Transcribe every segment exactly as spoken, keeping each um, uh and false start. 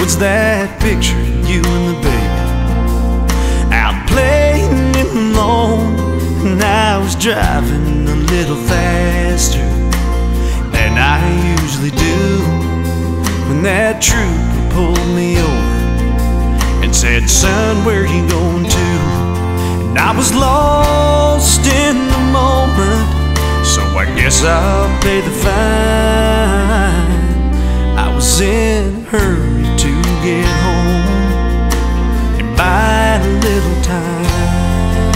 was that picture of you and the baby out playing alone, and I was driving a little faster than I usually do when that trooper pulled me over and said, "Son, where you going to?" And I was lost in the moment, so I guess I'll pay the fine. I was in a hurry to get home and buy a little time.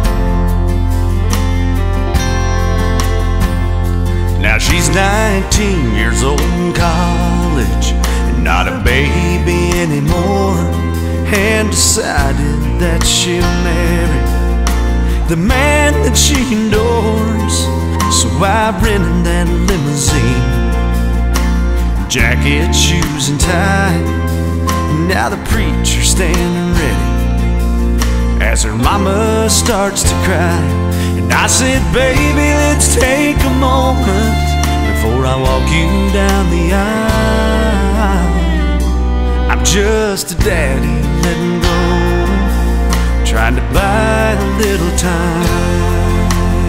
Now she's nineteen years old in college and not a baby anymore, and decided that she'll marry the man that she adores. So I rented that limousine, jacket, shoes, and tie. Now the preacher's standing ready as her mama starts to cry. And I said, "Baby, let's take a moment before I walk you down the aisle. I'm just a daddy letting go, trying to buy a little time."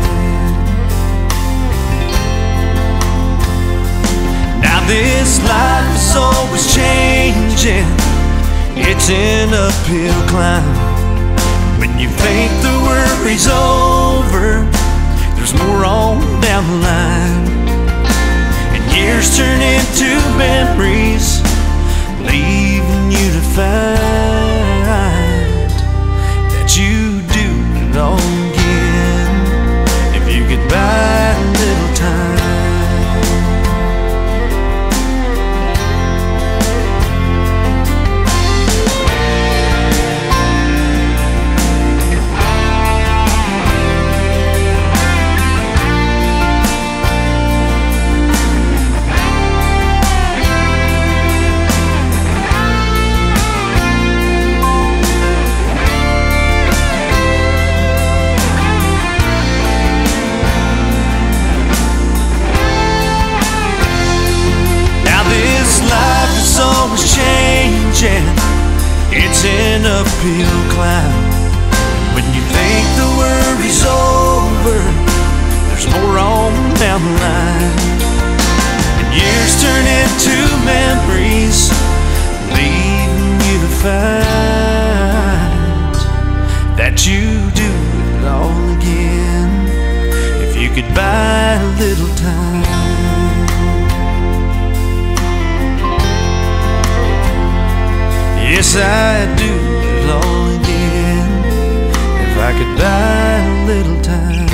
Now this life is always changing, it's an uphill climb. When you think the worry's over, there's more on down the line. And years turn into memories, leaving you to find that you do it all again if you could buy a little time. Changing, it's an uphill climb. When you think the worry's over, there's more on down the line. And years turn into memories, leaving you to find that you do it all again if you could buy a little time. Yes, I'd do it all again if I could buy a little time.